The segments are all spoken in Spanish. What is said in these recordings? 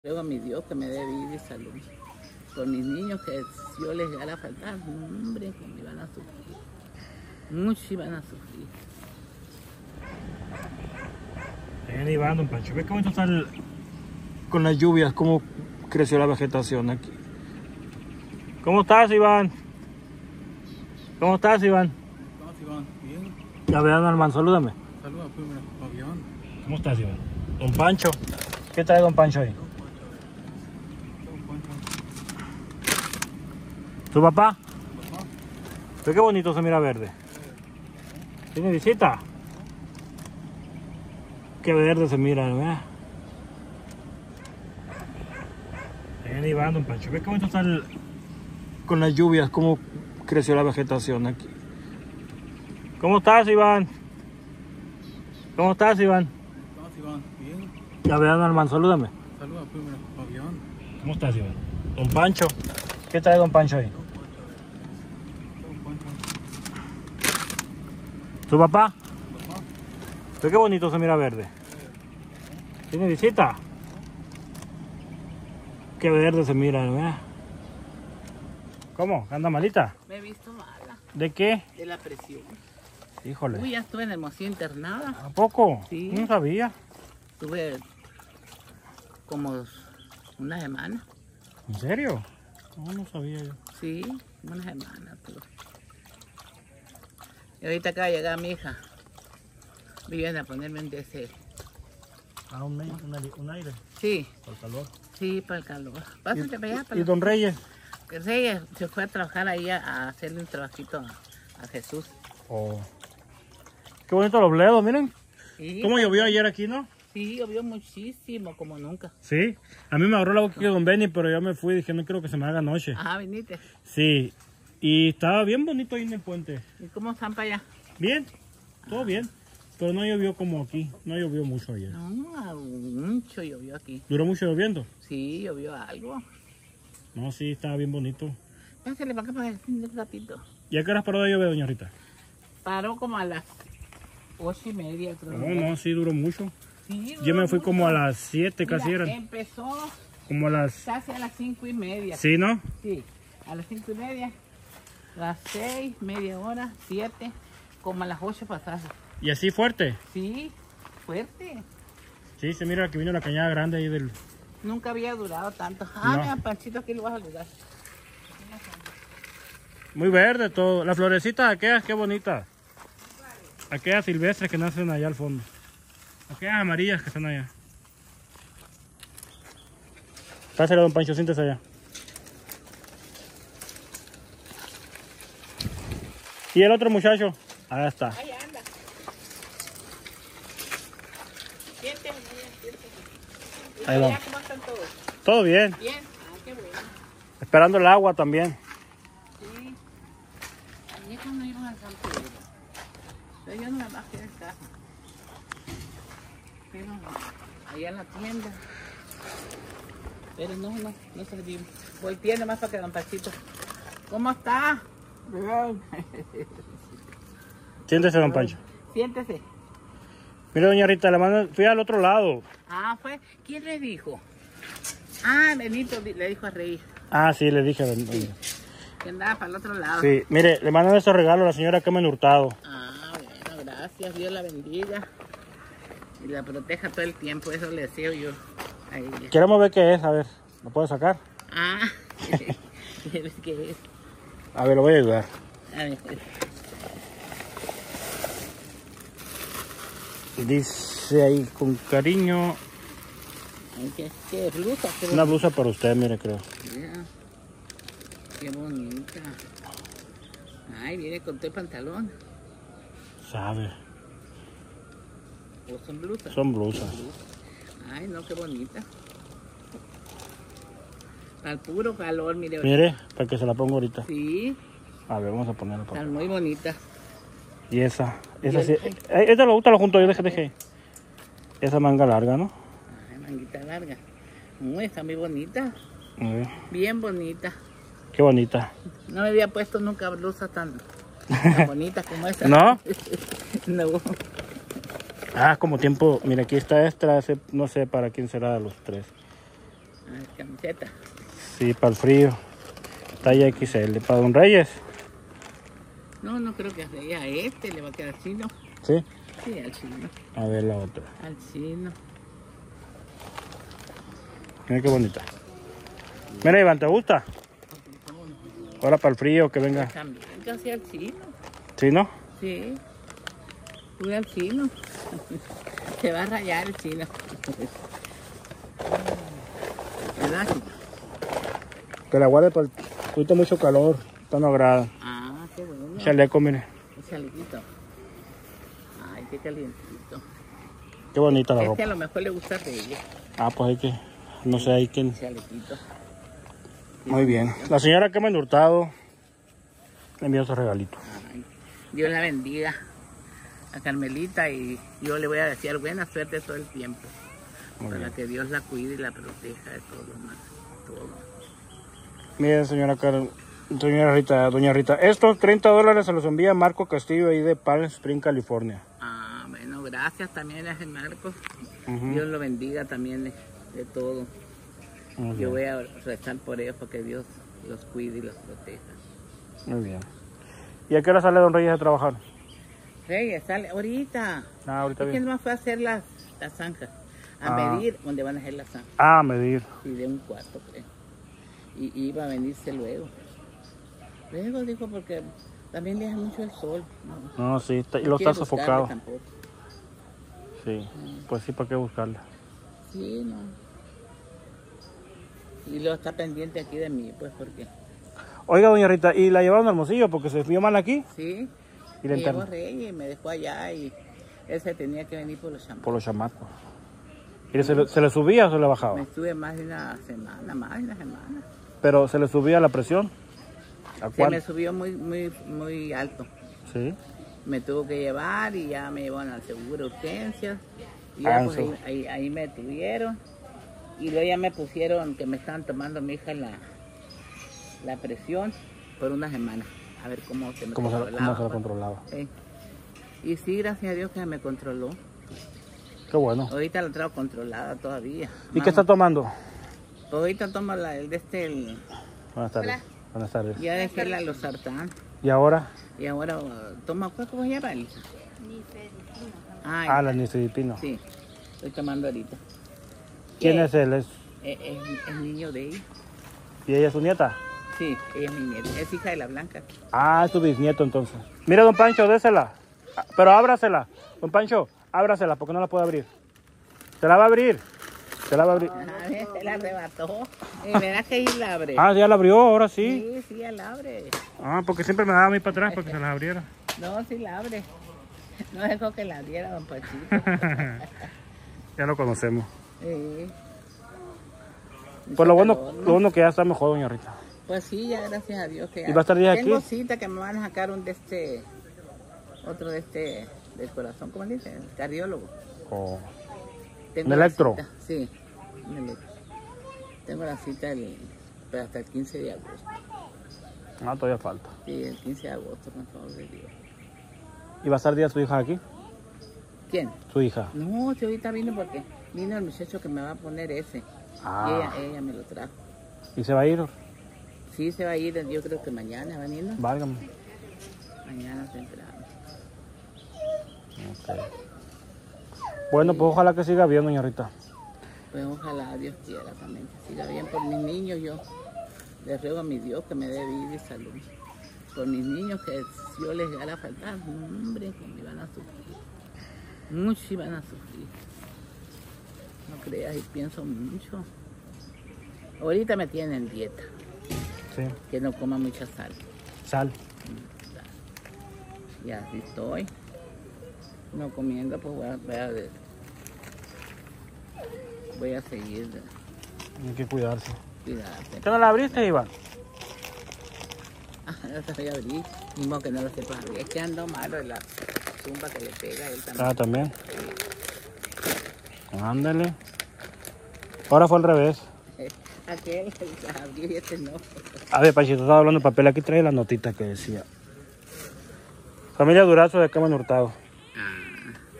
Ruego a mi Dios que me dé vida y salud. Por mis niños que si yo les llegara a faltar, hombre, que me van a sufrir. Mucho iban a sufrir. Ahí va, don Pancho. ¿Ves cómo está con las lluvias? ¿Cómo creció la vegetación aquí? ¿Cómo estás, Iván? ¿Cómo estás, Iván? ¿Cómo estás, Iván? Bien. La verdad, hermano, salúdame. Saluda, primero, Fabián. ¿Cómo estás, Iván? Don Pancho. ¿Qué trae don Pancho ahí? ¿Tu papá? ¿Ve qué bonito se mira verde? ¿Tiene visita? Qué verde se mira, ¿no? Ahí va, don Pancho. ¿Ves cómo está con las lluvias? ¿Cómo creció la vegetación aquí? ¿Cómo estás, Iván? ¿Cómo estás, Iván? ¿Cómo estás, Iván? Bien. La verdad, hermano, salúdame. Saluda, primero, Fabián. ¿Cómo estás, Iván? Don Pancho. ¿Qué trae don Pancho ahí? ¿Tu papá? ¿Ve qué bonito se mira verde? ¿Tiene visita? Qué verde se mira, ¿no? ¿Cómo? ¿Anda malita? Me he visto mala ¿De qué? de la presión. Híjole. Uy, ya estuve en Hermosillo internada. ¿A poco? Sí. No sabía. Estuve como una semana. ¿En serio? No sabía yo. Sí, una semana tuve. Y ahorita acaba de llegar mi hija. Vienen a ponerme un DC. Ah, un aire. Sí, Por calor. sí, para el calor. Pásate para allá. ¿Y don Reyes? El Rey se fue a trabajar ahí a hacerle un trabajito a Jesús. Oh. Qué bonito los bledos, miren. Sí, ¿Cómo llovió ayer aquí, no? sí, llovió muchísimo, como nunca. Sí. A mí me agarró la boca que don Benny, pero yo me fui y dije, no quiero que se me haga noche. Ajá, viniste. Sí. Y estaba bien bonito ahí en el puente. ¿Y cómo están para allá? Bien, todo bien. Pero no llovió como aquí. No llovió mucho ayer. No, mucho llovió aquí. ¿Duró mucho lloviendo? Sí, llovió algo. No, sí, estaba bien bonito. Pásale para acá para un ratito. ¿Y a qué horas paró de llover, doña Rita? Paró como a las 8:30, creo. No, sí, duró mucho. Sí, Yo me fui duró como a mucho. las 7 casi Mira, eran. empezó Como a las... casi a las 5:30. Sí, ¿no? Sí, a las 5:30, las 6, media hora, 7, como a las 8 pasadas. ¿Y así fuerte? Sí, fuerte. Sí, se mira que vino la cañada grande ahí del... Nunca había durado tanto. Ah, No. mira, Panchito, aquí lo vas a saludar. Muy verde todo. Las florecitas aquellas, qué bonitas. Aquellas silvestres que nacen allá al fondo. Aquellas amarillas que están allá. Pásale, don Pancho, siéntese allá. ¿Y el otro muchacho? Ahí está. Ahí anda. Siéntese, siéntese. ¿Y Ahí allá vamos. cómo están todos? Todo bien. Bien. Ah, qué bueno. Esperando el agua también. Sí. Ayer cuando íbamos al San Pedro, pero yo no me bajé del carro. Pero allá en la tienda. Pero no servimos. Volteé nomás para que don Pachito. ¿Cómo está? Bien. Siéntese, don Pancho. Siéntese. Mire, doña Rita, fui al otro lado. Ah, fue. ¿Quién le dijo? Ah, Benito le dijo a Rey Ah, sí, le dije. Doña. que andaba para el otro lado. Sí, mire, le mandan estos regalos a la señora Carmen Hurtado. Ah, bueno, gracias. Dios la bendiga y la proteja todo el tiempo. Eso le deseo yo a ella. Queremos ver qué es, a ver, ¿lo puedo sacar? Ah, ¿quieres qué es? A ver, lo voy a ayudar. A ver. Dice ahí con cariño, ¿Qué es blusa? una blusa para usted, mire, creo. Mira, qué bonita. Ay, viene con todo el pantalón. Sabe, ¿O son blusas? son blusas. Ay, no, qué bonita. Al puro calor, mire. Mire, para que se la ponga ahorita. Sí, A ver, vamos a ponerla. están muy bonitas. Y esa sí. Esta lo gusta, lo junto yo, deje. Esa manga larga, ¿no? Ay, manguita larga. Está muy bonita. A ver, Bien bonita. qué bonita. No me había puesto nunca blusas tan bonitas como esta. ¿No? No. Ah, como tiempo, mira, aquí está esta, no sé para quién será de los tres. camiseta. Sí, para el frío. Talla XL. ¿Para Don Reyes? No, no creo que sea este, le va a quedar chino. Sí. Sí, al chino. A ver la otra. Al chino. Mira qué bonita. Mira, Iván, ¿te gusta? Ahora para el frío, que venga. También, casi al chino. ¿Sí, no? Sí. Voy al chino. Se va a rayar el chino. ¿Verdad? Que la guarde para el... Ahorita mucho calor. Está no agrada. Ah, qué bueno. Chaleco, mire. Un chalequito. Ay, qué calientito. Qué bonita la Este ropa. a lo mejor le gusta de ella. Ah, pues hay que... No sé, hay que... Un chalequito. Muy bien. La señora Carmen Hurtado le envió su regalito. Ay, Dios la bendiga a Carmelita y yo le voy a desear buena suerte todo el tiempo. Muy Para bien. que Dios la cuide y la proteja de todo lo más. Todo. Miren, señora Rita, doña Rita, estos $30 se los envía Marco Castillo ahí de Palm Springs, California. Ah, bueno, gracias también a Marcos. Ujú. Dios lo bendiga también de todo. Muy Yo bien. voy a rezar por ellos para que Dios los cuide y los proteja. Muy bien. ¿Y a qué hora sale Don Reyes a trabajar? Reyes, sale ahorita. Ah, ahorita ¿Y quién bien. más fue a hacer las zanjas? A Ah. medir donde van a hacer las zanjas. Ah, a medir. Y de un cuarto, creo. Y iba a venirse luego. Luego dijo porque también le hace mucho el sol. No, No, sí, y no lo quiere está buscarle sofocado. tampoco. Sí, pues sí, ¿para qué buscarla? Sí, no. Y lo está pendiente aquí de mí, pues porque Oiga, doña Rita, ¿y la llevaron a Hermosillo porque se vio mal aquí? sí, Y la me llevó interna Reyes y me dejó allá y él se tenía que venir por los champús. por los chamacos. ¿Y se le subía o se le Me bajaba? estuve más de una semana. Pero se le subía la presión. ¿A Se me cuánto? subió muy alto. Sí. Me tuvo que llevar y ya me llevaron al seguro de urgencias. Y Ah, ya pues eso. ahí me tuvieron. Y luego ya me pusieron que me estaban tomando a mi hija la presión por una semana. A ver cómo se me ¿Cómo se controlaba. la controlaba? Sí. Y sí, gracias a Dios que me controló. Qué bueno. Ahorita la traigo controlada todavía. ¿Y qué está tomando? Pues ahorita tomo el de este, Buenas tardes. Buenas tardes. ya dejé la losartán. ¿Y ahora? Y ahora toma, ¿cómo se llama, Elisa? Ay, Ah, la nifedipino. sí, estoy tomando ahorita. ¿Quién ¿Qué? es él? ¿Es... Es niño de ella. ¿Y ella es su nieta? Sí, ella es mi nieta. Es hija de la Blanca. Ah, es tu bisnieto entonces. Mira, don Pancho, désela. Ah, pero ábrasela. Don Pancho, ábrasela porque no la puede abrir. Se la va a abrir. Se la va a abrir. A ver, se la arrebató. Verás que ella la abre. Ah, ya la abrió, ahora sí. Sí, sí, ella la abre. Ah, porque siempre me daba a mí para atrás para que se las abriera. No, sí la abre. No dejó que la abriera, don Pachito. Ya lo conocemos. Sí. Pues lo Mucho bueno, calor, ¿no? lo bueno que ya está mejor, doña Rita. Pues sí, ya gracias a Dios que ya. ¿Y va a estar días Tengo aquí? cita que me van a sacar otro del corazón, ¿cómo le dicen? Cardiólogo. Oh. Tengo ¿Un la electro? cita, sí, un electro. Tengo la cita pero hasta el 15 de agosto. Ah, todavía falta. Sí, el 15 de agosto, con favor de Dios. ¿Y va a estar día su hija aquí? ¿Quién? Su hija. No, si ahorita vino porque vino el muchacho que me va a poner ese. Ah. Y ella me lo trajo. ¿Y se va a ir? Sí, se va a ir, yo creo que mañana va a venir, ¿no? Válgame. Mañana temprano. Ok. Bueno, pues ojalá que siga bien, doña Rita. Pues ojalá Dios quiera también que siga bien por mis niños. Yo le ruego a mi Dios que me dé vida y salud. Por mis niños que si yo les llegara a faltar, hombre, que me van a sufrir. Mucho iban a sufrir. No creas y pienso mucho. Ahorita me tienen dieta, Sí. que no coma mucha sal. Sal. Y así estoy. No comiendo, pues voy a seguir Hay que cuidarse. cuidarte. ¿Qué no la abriste, Iván? Ah, no te voy a abrir, ni modo que no lo sepas abrir. Es que ando malo de la zumba que le pega a él también. Ah, también. Ándale. Ahora fue al revés. Aquel la abrió y este no. A ver, Panchito, estaba hablando de papel. Aquí trae la notita que decía. Familia Durazo de Carmen Hurtado.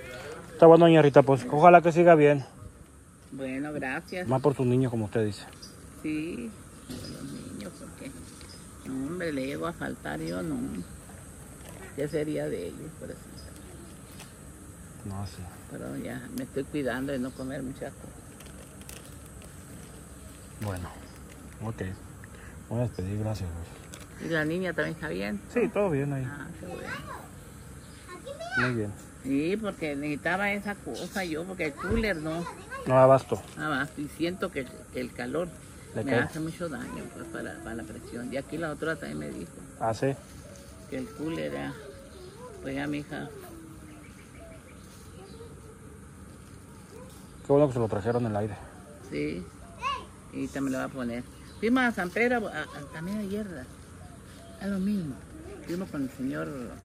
Está bueno, doña Rita, pues ojalá que siga bien. Bueno, gracias. Más por sus niños, como usted dice. Sí, de los niños, porque, hombre, le llego a faltar yo, no. ¿Qué sería de ellos, por eso? No, sí. Pero ya me estoy cuidando de no comer muchas cosas. Bueno, ok. Voy a despedir, gracias. ¿Y la niña también está bien? Sí, todo bien ahí. Ah, qué bueno. Muy bien. Sí, porque necesitaba esa cosa yo, porque el cooler no. No abasto. Ah, y siento que el calor ¿Le me cae? hace mucho daño pues, para la presión. Y aquí la otra también me dijo Ah, sí. que el cooler era, pues ya mi hija, Qué bueno que se lo trajeron en el aire. sí, y también lo va a poner. Fuimos a San Pedro también ayer, a lo mismo. Fuimos con el señor